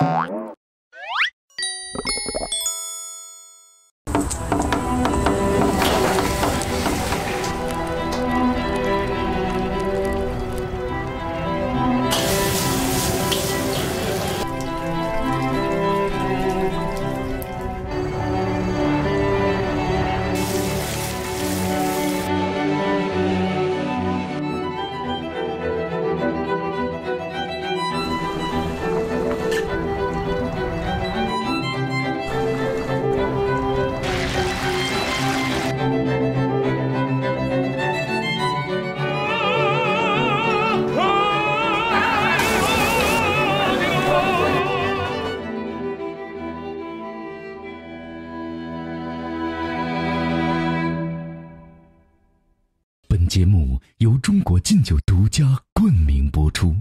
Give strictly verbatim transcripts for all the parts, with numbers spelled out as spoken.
本节目由中国劲酒独家冠名播出。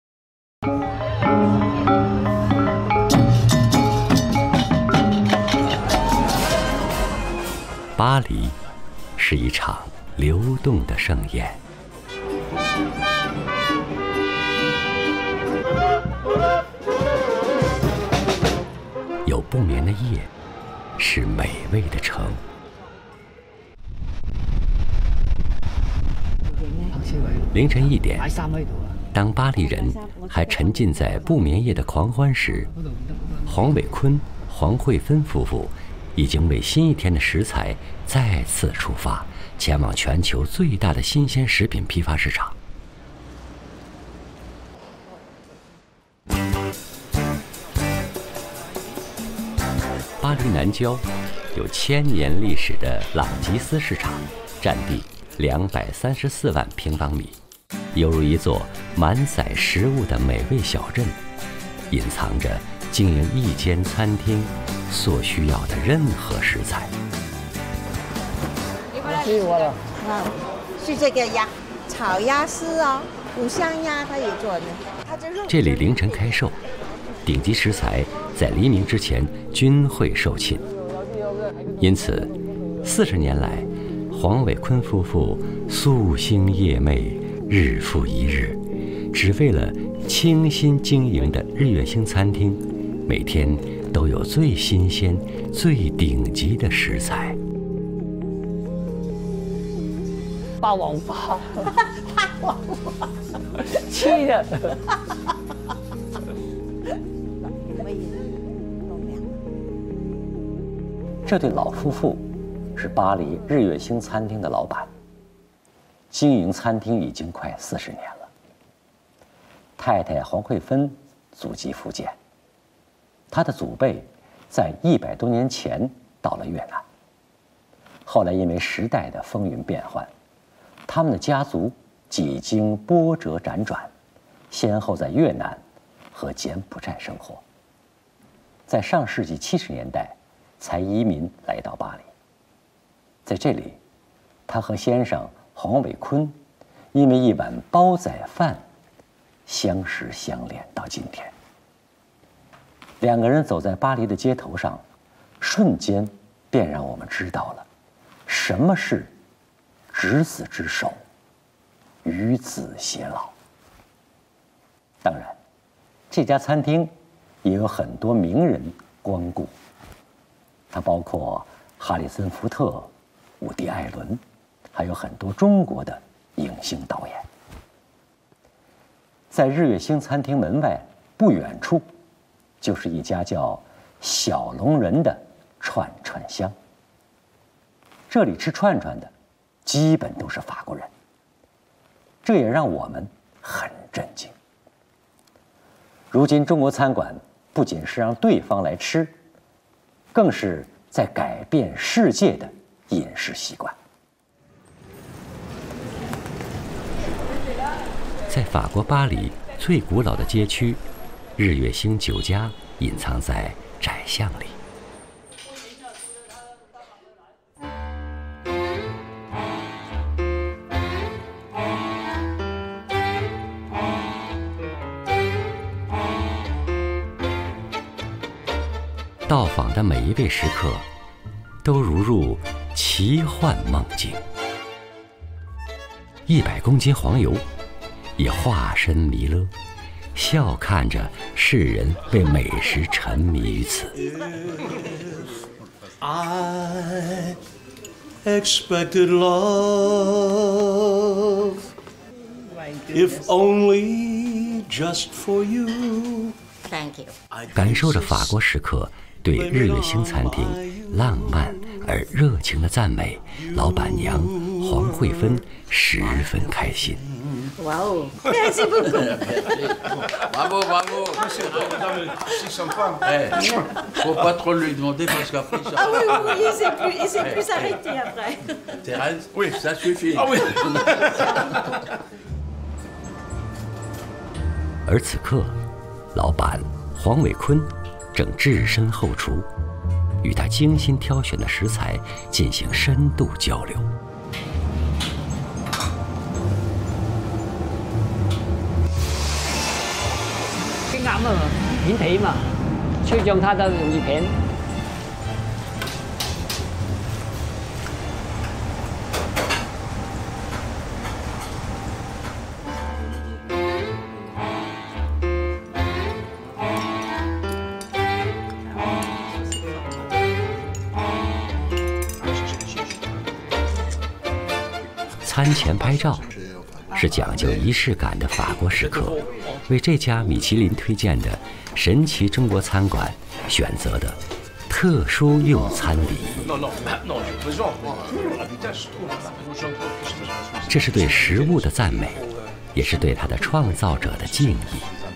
巴黎是一场流动的盛宴，有不眠的夜，是美味的城。凌晨一点，当巴黎人还沉浸在不眠夜的狂欢时，黄伟坤、黄慧芬夫妇已经为新一天的食材再次出发，前往全球最大的新鲜食品批发市场。巴黎南郊有千年历史的朗吉斯市场，占地两百三十四万平方米，犹如一座满载食物的美味小镇，隐藏着经营一间餐厅所需要的任何食材。 是我了，啊，是这个鸭，炒鸭丝哦，五香鸭它也做的，它这肉。 这里凌晨开售，顶级食材在黎明之前均会售罄，因此四十年来，黄伟坤夫妇夙兴夜寐，日复一日，只为了倾心经营的日月星餐厅，每天都有最新鲜、最顶级的食材。 霸王花，霸王花，气的。 这对老夫妇是巴黎日月星餐厅的老板，经营餐厅已经快四十年了。太太黄慧芬祖籍福建，她的祖辈在一百多年前到了越南，后来因为时代的风云变幻，他们的家族几经波折辗转，先后在越南和柬埔寨生活，在上世纪七十年代才移民来到巴黎。在这里，他和先生黄伟坤因为一碗煲仔饭相识相恋到今天。两个人走在巴黎的街头上，瞬间便让我们知道了什么是执子之手，与子偕老。当然，这家餐厅也有很多名人光顾，它包括哈里森·福特、伍迪·艾伦，还有很多中国的影星导演。在日月星餐厅门外不远处，就是一家叫小龙人的串串香。这里吃串串的基本都是法国人，这也让我们很震惊。如今中国餐馆不仅是让对方来吃，更是在改变世界的饮食习惯。在法国巴黎最古老的街区，日月星酒家隐藏在窄巷里。到访的每一位食客都如入奇幻梦境，一百公斤黄油也化身弥勒， 笑看着世人被美食沉迷于此。 I expected love, if only just for you. Thank you。 感受着法国食客对日月星餐厅浪漫而热情的赞美，老板娘黄慧芬十分开心。 哇哦 ，Merci beaucoup。 Bravo, bravo. C'est sympa. Eh, faut pas trop lui demander parce qu'après ça. Ah oui, oui, oui, il s'est plus, il s'est plus arrêté après. Thérèse, oui, ça suffit. Ah oui. 而此刻，老板黄伟坤正置身后厨，与他精心挑选的食材进行深度交流。 啱啊，片皮嘛，吹漲它就容易片。餐前拍照是讲究仪式感的法国食客为这家米其林推荐的神奇中国餐馆选择的特殊用餐礼仪。这是对食物的赞美，也是对它的创造者的敬意。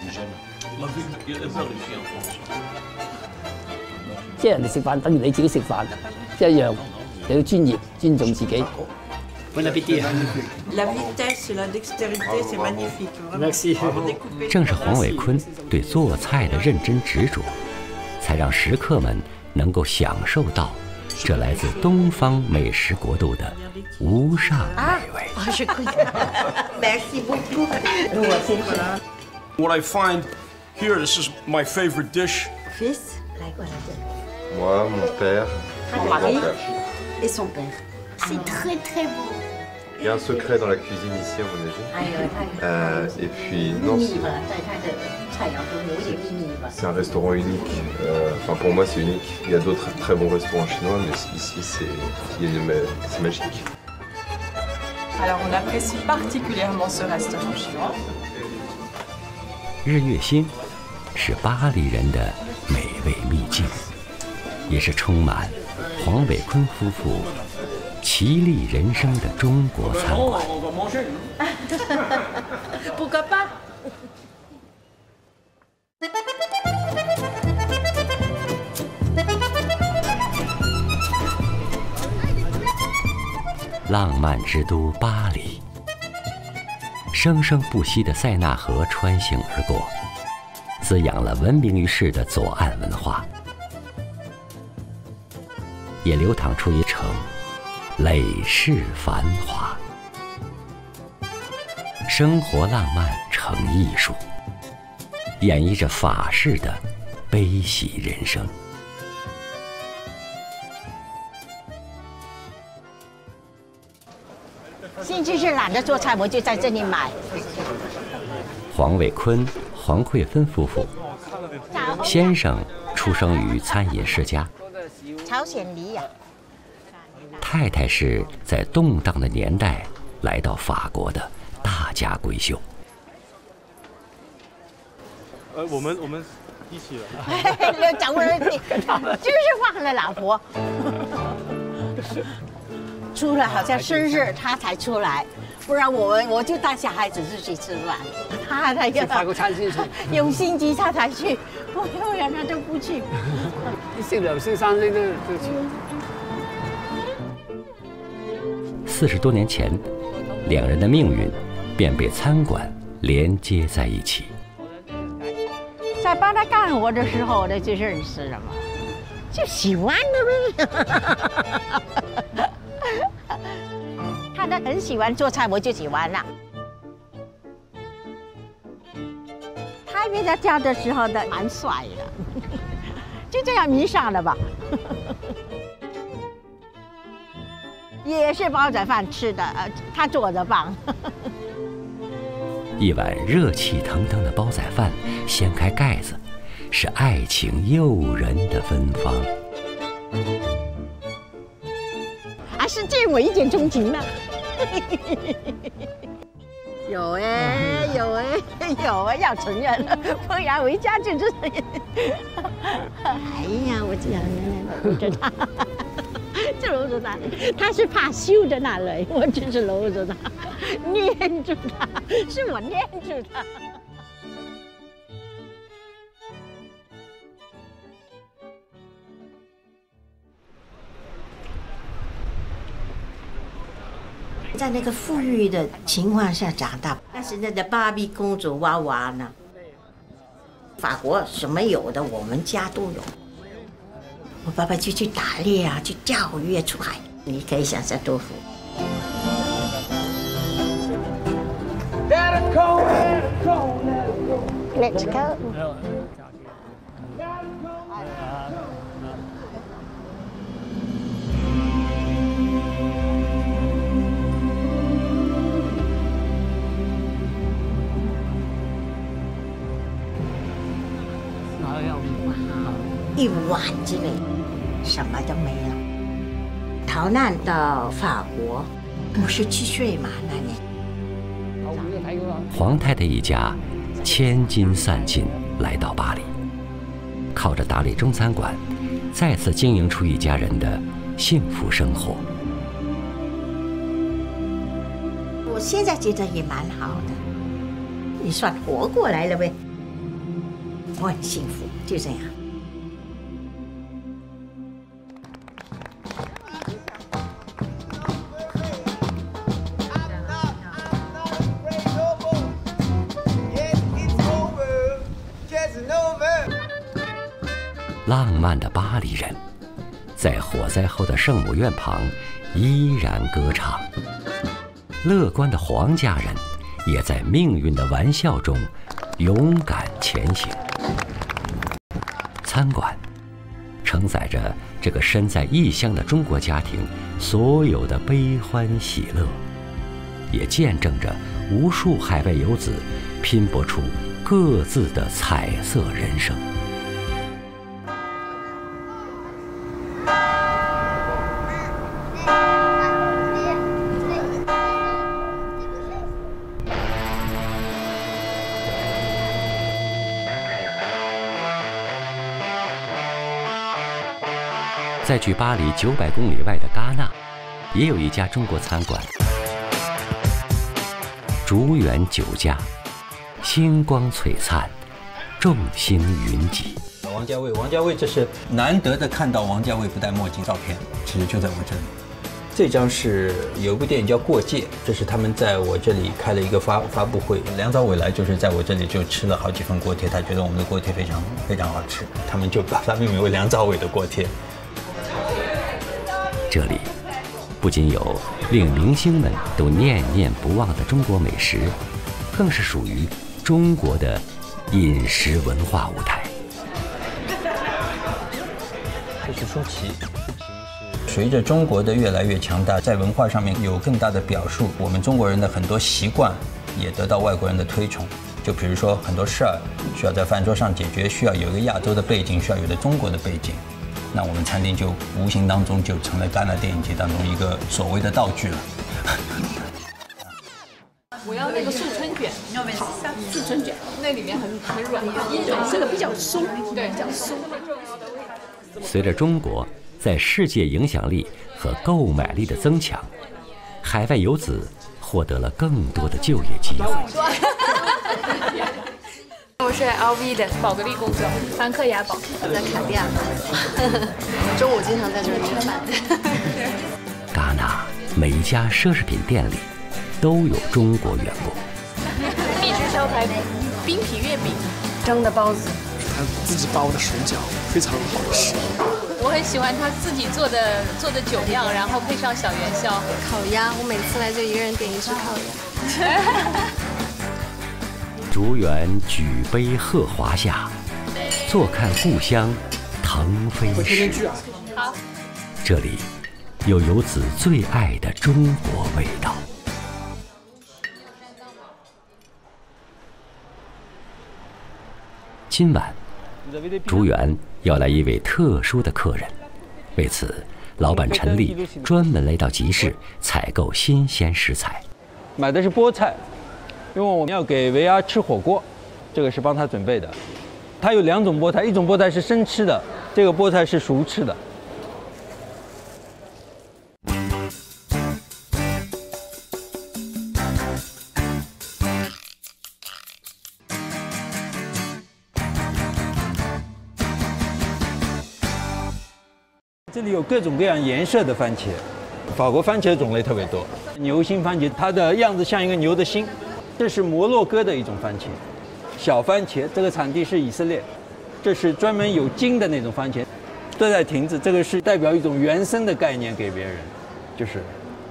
即係人哋食飯，等於你自己食飯一樣，你要專業，尊重自己。 La vitesse et la dextérité, c'est magnifique. Merci. 正是黄伟坤对做菜的认真执着，才让食客们能够享受到这来自东方美食国度的无上美味。 Merci beaucoup。我先吃。 What I find here, this is my favorite dish. Fils，来过来这里。 Moi, mon père, mon mari et son père. C'est très très beau. Il y a un secret dans la cuisine ici, à mon avis. Euh, et puis, non, c'est, c'est un restaurant unique. Euh, enfin, pour moi, c'est unique. Il y a d'autres très bons restaurants chinois, mais ici, c'est, il y a une, c'est magique. Alors, on apprécie particulièrement ce restaurant chinois. 日月星是巴黎人的美味秘境，也是充满黄伟坤夫妇奇丽人生的中国餐馆。 Pourquoi pas？ 浪漫之都巴黎，生生不息的塞纳河穿行而过，滋养了闻名于世的左岸文化，也流淌出一城累世繁华。生活浪漫成艺术，演绎着法式的悲喜人生。 兴趣是懒得做菜，我就在这里买。 黄伟坤、黄慧芬夫妇，先生出生于餐饮世家， 朝鲜梨呀。 太太是在动荡的年代来到法国的大家闺秀。 呃，我们我们一起了。 找我就是忘了老婆。出了好像生日他才出来，不然我们我就带小孩子出去吃饭。他那个法國餐先去， 有心機他才去，我要人他就不去。 識兩識三識都都去。 四十多年前，两人的命运便被餐馆连接在一起。 在帮他干活的时候，我就认识了嘛，就喜欢了。他都很喜欢做菜，我就喜欢了。他被他教的时候的蛮帅的，就这样迷上了吧。也是煲仔饭吃的，呃，他做的棒。 一碗热气腾腾的煲仔饭，掀开盖子，是爱情诱人的芬芳。 还是见我一见钟情了。有哎，有哎，有哎，要承认了，不然回家就是。哎呀，我这样搂着他，就搂着他，他是怕羞的那类，我就是搂着他，黏住他，是我黏住他。在那个富裕的情况下长大，但是那个芭比公主娃娃呢？法国什么有的，我们家都有。我爸爸就去打猎啊，去教育出海，你可以想象多福。Let's go. 一碗之类，什么都没有。逃难到法国，五十七岁嘛那年。 黄太太一家千金散尽来到巴黎，靠着打理中餐馆，再次经营出一家人的幸福生活。 我现在觉得也蛮好的，你算活过来了呗。我很幸福，就这样。 浪漫的巴黎人，在火灾后的圣母院旁依然歌唱；乐观的黄家人，也在命运的玩笑中勇敢前行。餐馆承载着这个身在异乡的中国家庭所有的悲欢喜乐，也见证着无数海外游子拼搏出各自的彩色人生。在距巴黎九百公里外的戛纳，也有一家中国餐馆——竹园酒家，星光璀璨，众星云集。 王家卫，王家卫，这是难得的看到王家卫不戴墨镜照片，其实就在我这里。这张是有一部电影叫《过界》，这是他们在我这里开了一个发发布会。梁朝伟来就是在我这里就吃了好几份锅贴，他觉得我们的锅贴非常非常好吃，他们就把它命名为梁朝伟的锅贴。 这里不仅有令明星们都念念不忘的中国美食，更是属于中国的饮食文化舞台。 这是舒淇。随着中国的越来越强大，在文化上面有更大的表述，我们中国人的很多习惯也得到外国人的推崇。就比如说很多事儿需要在饭桌上解决，需要有一个亚洲的背景，需要有一个中国的背景。那我们餐厅就无形当中就成了戛纳电影节当中一个所谓的道具了。 我要那个素春卷，好，素春卷，那里面很很软，这个比较松，对，比较松。 随着中国在世界影响力和购买力的增强，海外游子获得了更多的就业机会。 我是 L V 的宝格丽公司，梵克雅宝，我在卡地亚，中午经常在这儿吃饭。 戛纳每一家奢侈品店里都有中国员工。 秘制烧排骨、冰皮月饼、蒸的包子， 他自己包的水饺非常好吃。 我很喜欢他自己做的做的酒酿，然后配上小元宵。 烤鸭，我每次来就一个人点一只烤鸭。 竹园举杯贺华夏，坐看故乡腾飞时。 好， 这里有游子最爱的中国味道。 今晚，竹园要来一位特殊的客人，为此，老板陈丽专门来到集市采购新鲜食材。 买的是菠菜，因为我们要给维亚吃火锅，这个是帮他准备的。它有两种菠菜，一种菠菜是生吃的，这个菠菜是熟吃的。这里有各种各样颜色的番茄，法国番茄的种类特别多。牛心番茄，它的样子像一个牛的心。这是摩洛哥的一种番茄，小番茄，这个产地是以色列。这是专门有茎的那种番茄，这在亭子，这个是代表一种原生的概念给别人，就是。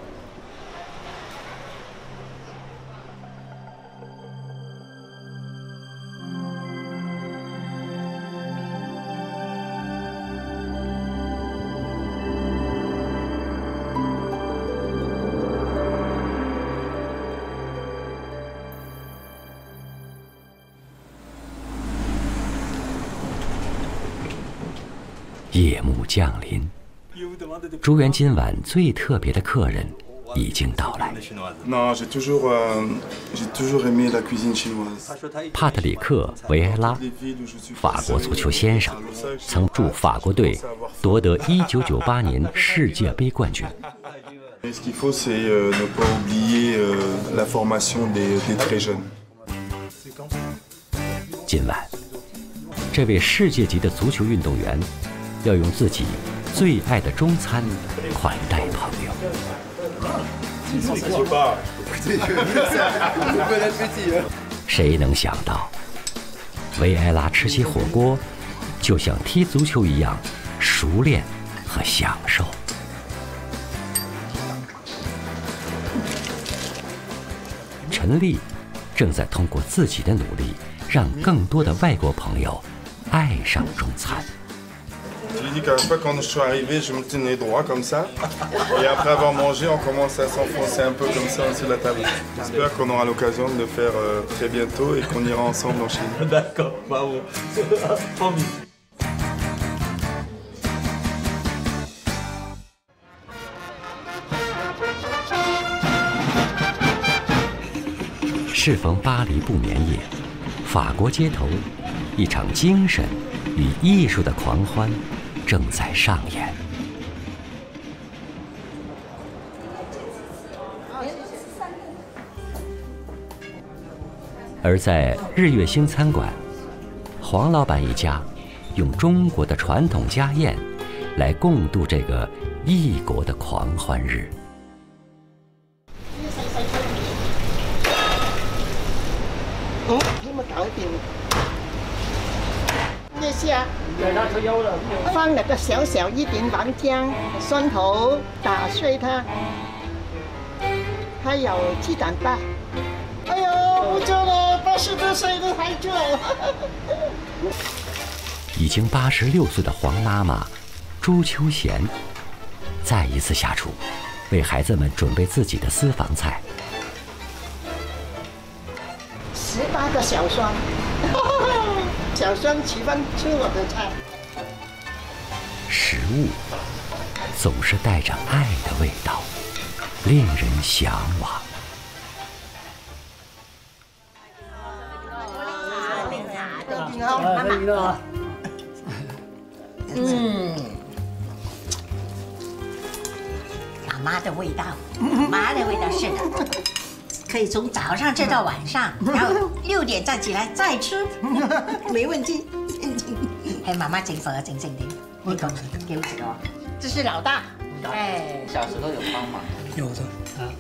夜幕降临，竹园今晚最特别的客人已经到来。帕特里克·维埃拉，法国足球先生，曾助法国队夺得一九九八年世界杯冠军。今晚，这位世界级的足球运动员要用自己最爱的中餐款待朋友。谁能想到，维埃拉吃起火锅就像踢足球一样熟练和享受。陈丽正在通过自己的努力，让更多的外国朋友爱上中餐。 J'ai dit qu'à chaque fois quand je suis arrivé, je me tenais droit comme ça. Et après avoir mangé, on commence à s'enfoncer un peu comme ça sur la table. J'espère qu'on aura l'occasion de le faire euh, très bientôt et qu'on ira ensemble en Chine. D'accord, bravo. Promis. 适逢巴黎不眠夜，法国街头，一场精神与艺术的狂欢正在上演。而在日月星餐馆，黄老板一家用中国的传统家宴来共度这个异国的狂欢日。 嗯，这么搞定。那下放了个小小一点黄姜、蒜头，打碎它，还有鸡蛋蛋。哎呦，不做了，八十多岁都还做。 已经八十六岁的黄妈妈朱秋贤，再一次下厨，为孩子们准备自己的私房菜。 十八个小双，小双喜欢吃我的菜。 食物总是带着爱的味道，令人向往。 嗯， 妈妈的味道，妈的味道是的。可以从早上吃到晚上，然后六点站起来再吃，没问题。哎，妈妈整粉整整的，你讲给我几个？这是老大。哎， 小时候有帮忙。 有的啊。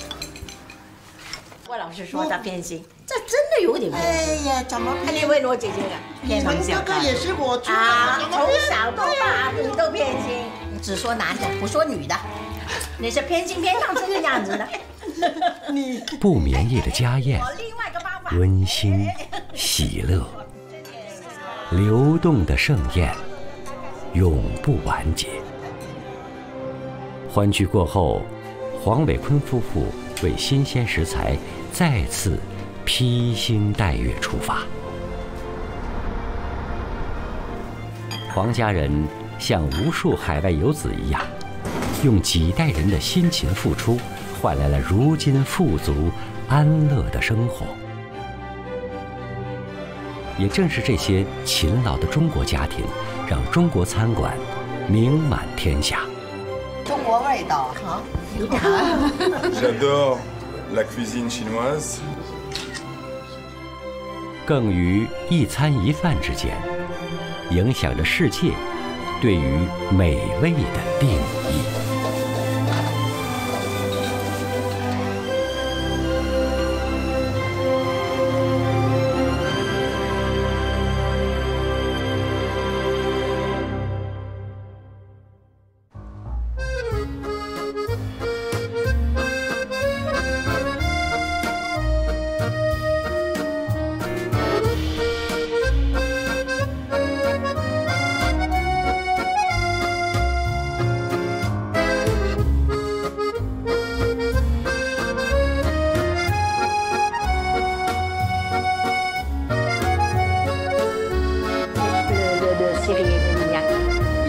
我老是说他偏心，这真的有点偏心。 哎呀，怎么偏？ 你问我姐姐的， 你们哥哥也是我出的啊，从小到大你都偏心，只说男的不说女的，你是偏心偏到这个样子的。 不眠夜的家宴，温馨、喜乐，流动的盛宴，永不完结。欢聚过后，黄伟坤夫妇为新鲜食材再次披星戴月出发。 黄家人像无数海外游子一样，用几代人的辛勤付出，换来了如今富足安乐的生活。也正是这些勤劳的中国家庭，让中国餐馆名满天下。 中国味道，好，你看。 J'adore la cuisine chinoise。 更于一餐一饭之间，影响着世界对于美味的定义。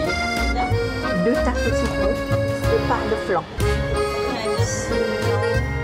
Deux tartes au citron, c'est pas le flan. Sinon,